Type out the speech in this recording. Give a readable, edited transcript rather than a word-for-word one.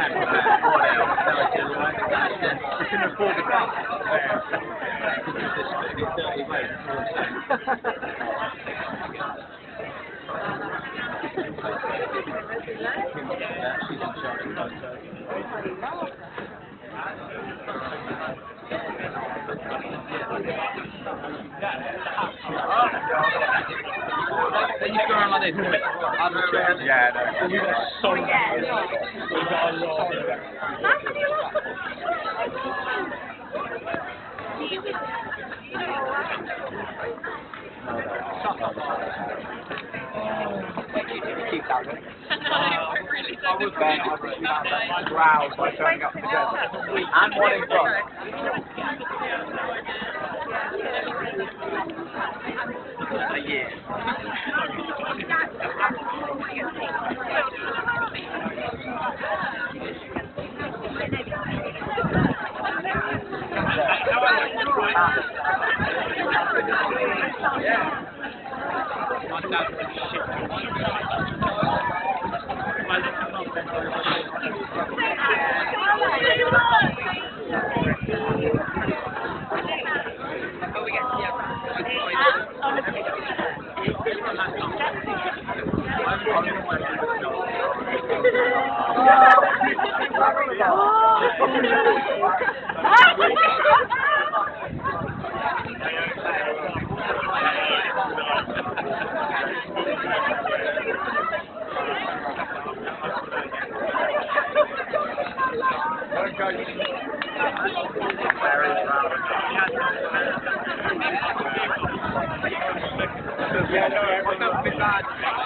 can afford the car. Then you go around like this. Yeah, no. We've got so much. We've got a lot. Keep that going. Really I was Ben, I was wow, by showing up together. And one in front. A year. Yeah, no, everyone's been bad.